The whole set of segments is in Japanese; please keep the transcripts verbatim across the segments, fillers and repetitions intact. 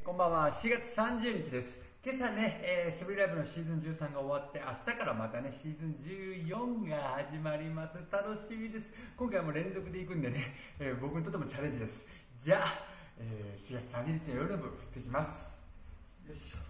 こんばんは。しがつさんじゅうにちです。今朝ね、えー、素振りライブのシーズンじゅうさんが終わって、明日からまたね、シーズンじゅうよんが始まります。楽しみです。今回も連続で行くんでね、えー、僕にとってもチャレンジです。じゃあ、えー、しがつさんじゅうにちの夜の部、振っていきます。よいしょ。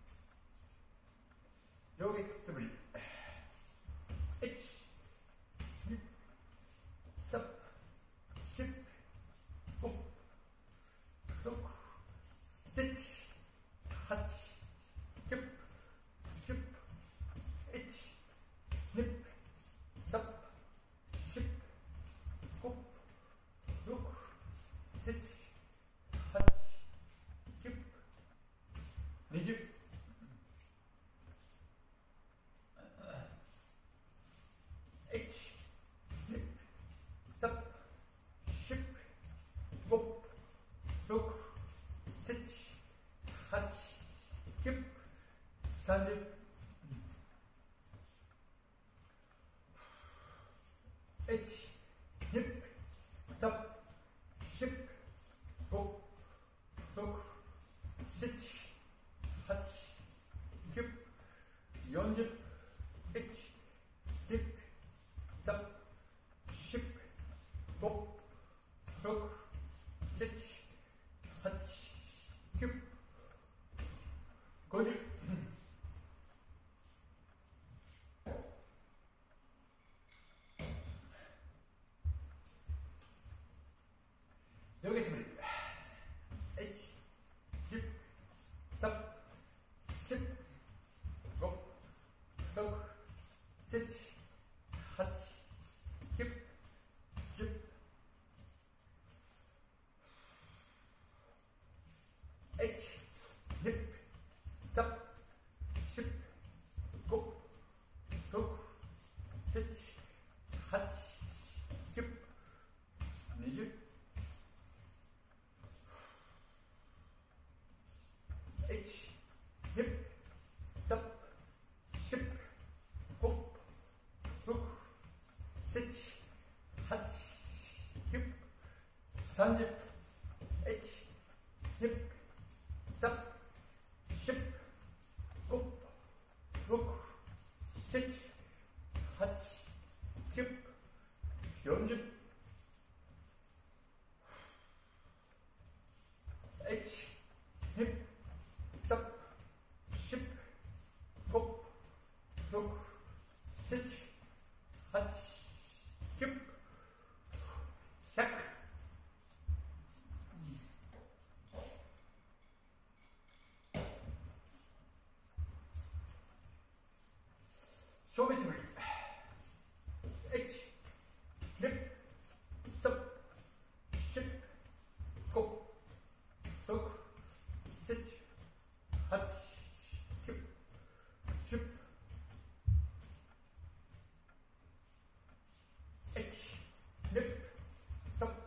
上下素振り。いち、に、さん、よん、ご、ろく、なな、はち、きゅう、じゅう、いち、に、さん、よん、ご、ろく、なな、はち、きゅう、にじゅう。いち、に、さん、よん、ご、ろく、なな、はち、きゅう、さんじゅう。いち、に、さん、よん、ご、ろく、なな、はち、きゅう、よんじゅう。いち、に、さん、よん、ご、ろく、なな、はち、きゅう、ごじゅう。上下素振り。いち、に、さん、よん、ご、ろく、なな、はち、きゅう、じゅう。いち、に、さん、よん、ご、ろく、なな、はち、きゅう、にじゅう。いち、に、さん、よん、ご、ろく、なな、はち、きゅう、さんじゅう。いち、に、さん、よん、ご、ろく、なな、はち、きゅう、よんじゅう。いち、に、さん、よん、ご、ろく、なな、はち、きゅう、ひゃく。正面素振り。いち、に、さん、よん、ご、ろく、なな、はち、きゅう、じゅう。いち、に、さん、よん、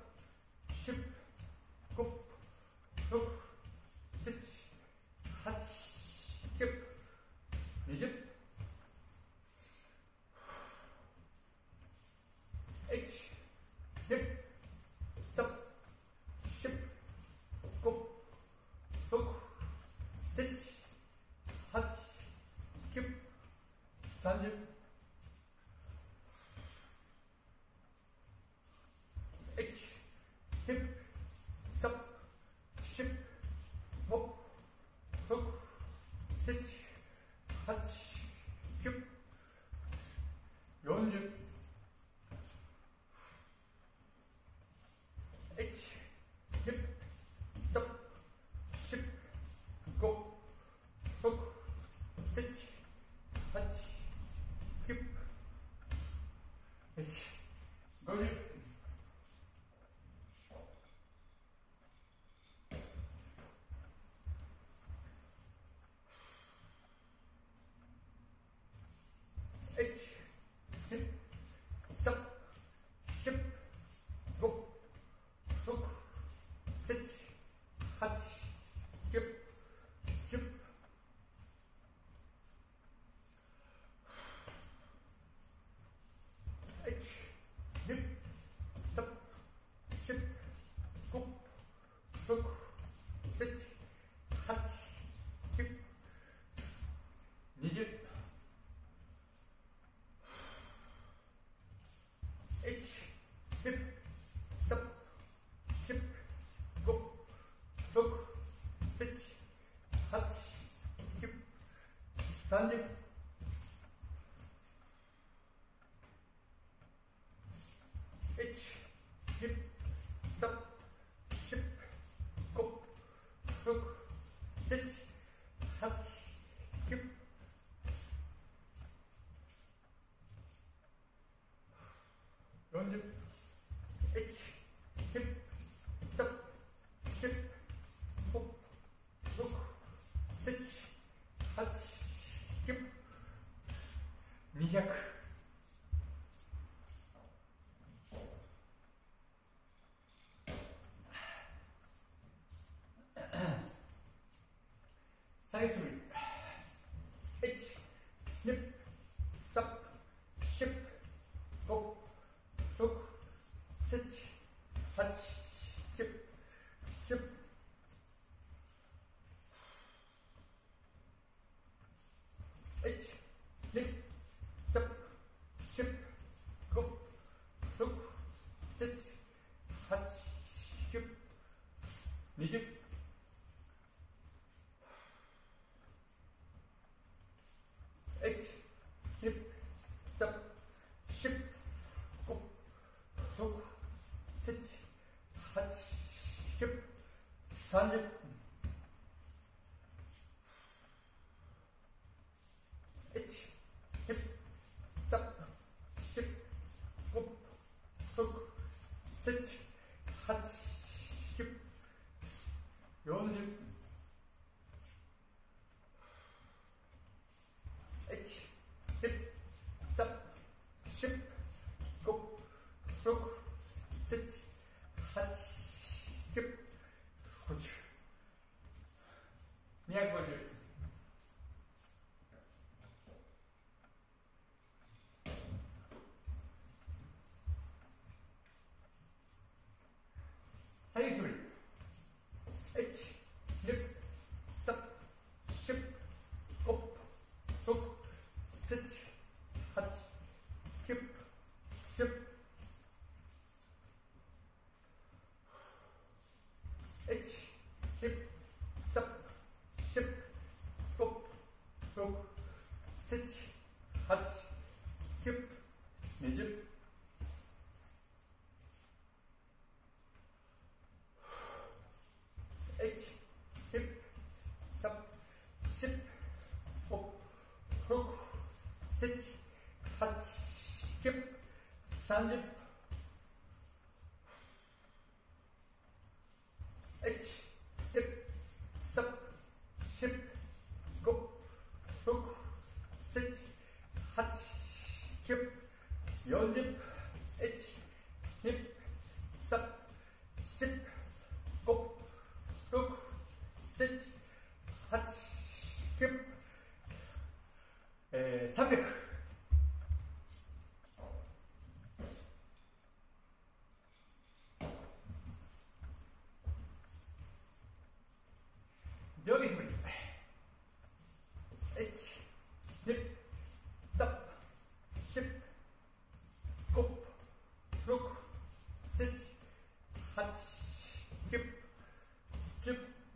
ご、ろく、なな、はち、きゅう、にじゅう。いち、に、さん、よん、ご、ろく、なな、はち、きゅう、さんじゅう。いち、に、さん、よん、ご、ろく、なな、はち、きゅう、よんじゅう。いち、に、さん、よん、ご、ろく、なな、はち、きゅう、よし、ごじゅう。 さんじゅう、いち、に、さん、よん、ご、ろく、なな、はち、きゅう、よんじゅう、いち、に、さん、よん、ご、ろく、なな、はち、きゅう、にひゃく。最初にいち、に、さん、よん、ご、ろく、なな、はち、きゅう、じゅう、いち、に、さん、よん、ご、ろく、なな、はち、きゅう、にじゅう。いち、に、さん、よん、ご、ろく、なな、はち、きゅう、さんじゅう。いち、に、さん、よん、ご、ろく、なな、はち、きゅう、よんじゅう。いち、に、さん、よん、ご、ろく、なな、はち、きゅう、ごじゅう。にひゃくごじゅう。最初にいち、に、さん、よん、ご、ろく、なな、はち、きゅう、じゅう。いち、に、さん、よん、ご、ろく、なな、はち、きゅう、にじゅう。いち、に、さん、よん、ご、ろく、なな、はち、きゅう、さんじゅう。いち、に、さん、よん、ご、ろく、なな、はち、きゅう、よんじゅう。いち、に、さん、よん、ご、ろく、なな、はち、きゅう、えー、さんびゃく。上下素振り。いち、に、さん、よん、ご、ろく、なな、はち、きゅう、じゅう。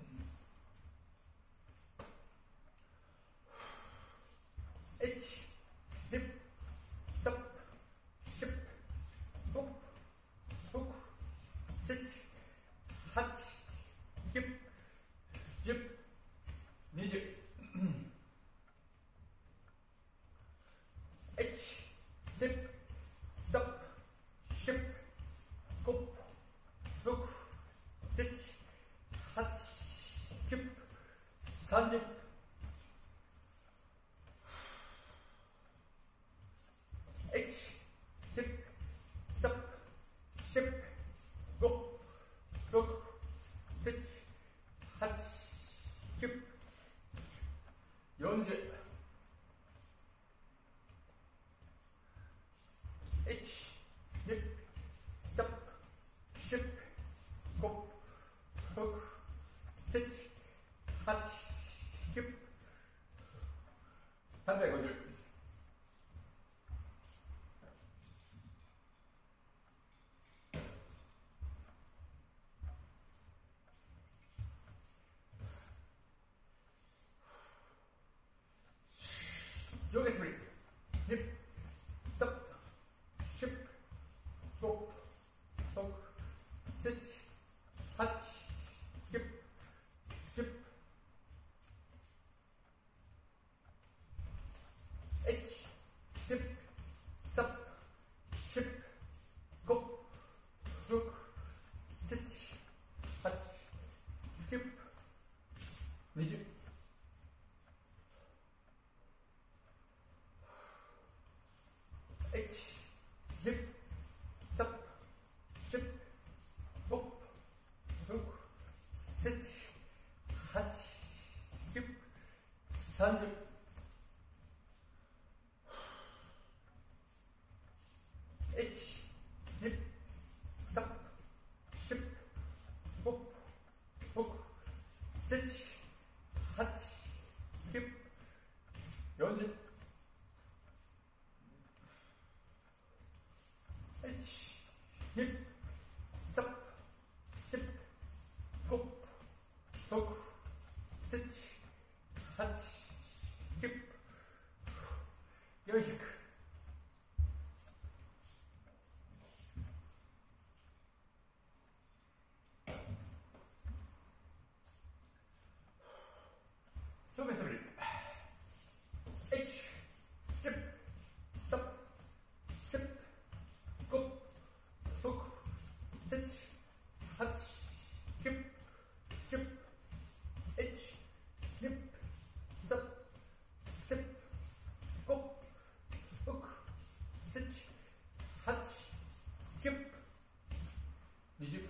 いち、に、さん、よん、ご、ろく、なな、はち、きゅう、じゅう、にじゅう。いち、に、さん、よん、ご、ろく、なな、はち、きゅう、さんじゅう。いち、に、さん、よん、ご、ろく、なな、はち、きゅう、よんじゅう。いち、に、さん、よん、ご、ろく、なな、はち、きゅう、さんびゃくごじゅう。 にじゅう、いち、じゅう、さん、じゅう、ご、ろく、なな、はち、きゅう、さんじゅう、いち、に、さん、よん、ご、ろく、なな、はち、きゅう、よんじゅう、いち、に、さん、よん、ご、ろく、なな、はち、きゅう、よんひゃく。正面素振り。いち、じゅう、さん、よん、ご、ろく、なな、はち、きゅう、じゅう、いち、に、さん、よん、ご、ろく、なな、はち、きゅう、にじゅう。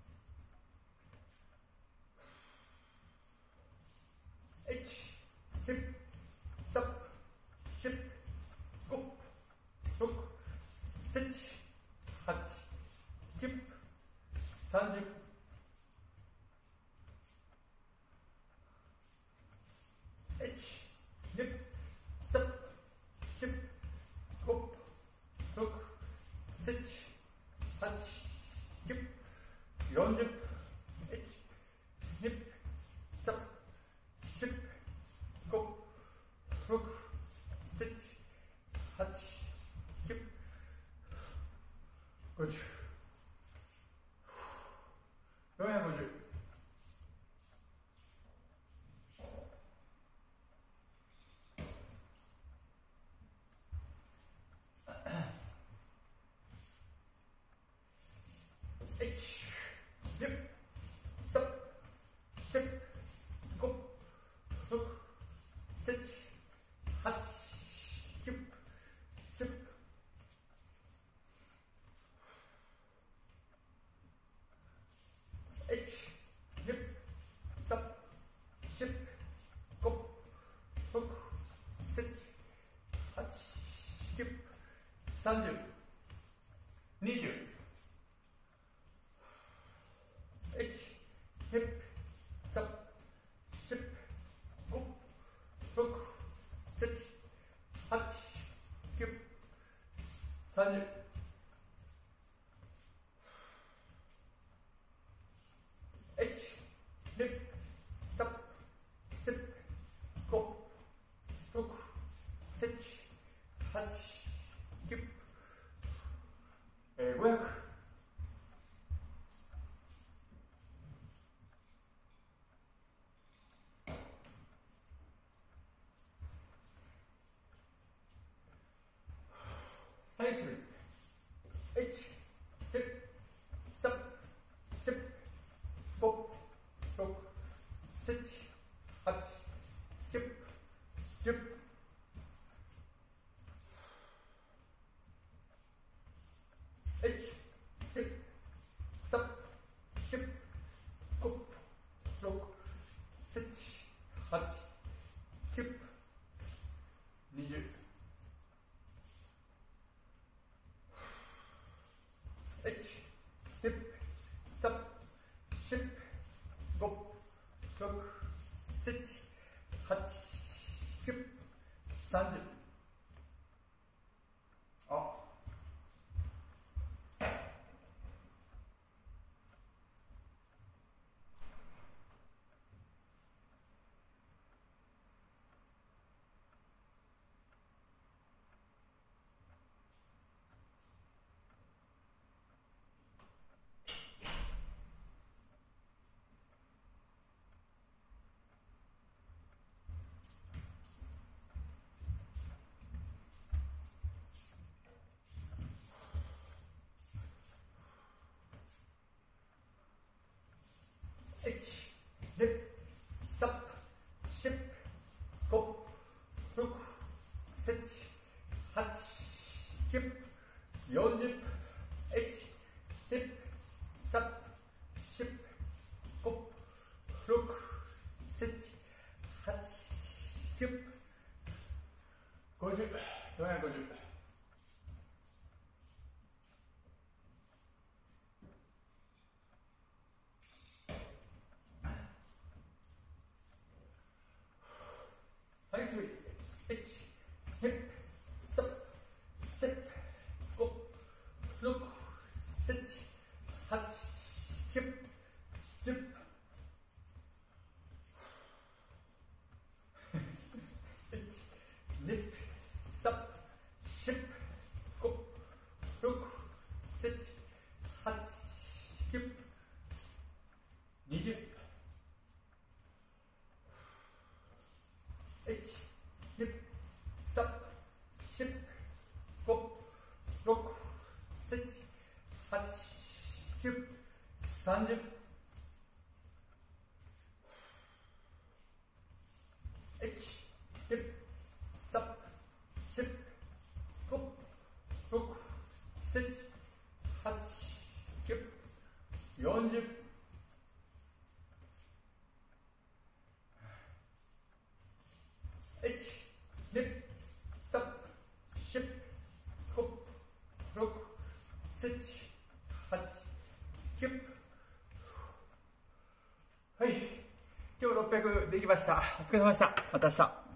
いち、に、さん、よん、ご、ろく、なな、はち、きゅう、さんじゅう。いち、に、さん、よん、ご、ろく、なな、はち、きゅう、よんじゅう。いち、に、さん、よん、ご、ろく、なな、はち、きゅう、ごじゅう。よんひゃくごじゅう。いち、に、さん、よん、ご、ろく、なな、はち、きゅう、じゅう。いち、に、さん、よん、ご、ろく、なな、はち、きゅう、さんじゅう。にじゅう。いち、に、さん、よん、ご、ろく、なな、はち、きゅう、さんじゅう。いち、に、さん、よん、ご、ろく、なな、はち、きゅう、えー、ごひゃく。左右する。いち、に、さん、よん、ご、ろく、なな、はち、きゅう、じゅう。いち、に、さん、よん、ご、ろく、なな、はち、きゅう、にじゅう。いち、に、さん、よん、ご、ろく、なな、はち、きゅう、さんじゅう。あ。いち、に、さん、よん、 はち、きゅう、ごじゅう、よんひゃくごじゅう。はい、すぐに。いち、に、さん、よん、ご、ろく、なな、はち、きゅう、じゅう。いち、に、さん、よん、ご、ろく、なな、はち、きゅう、にじゅう。いち、に、さん、よん、ご、ろく、なな、はち、きゅう、さんじゅう。いち、に、さん、よん、ご、ろく、なな、はち、きゅう、よんじゅう。いち、に、さん、よん、ご、ろく、なな、はち、きゅう。はい。今日ろっぴゃくできました。お疲れ様でした。また明日。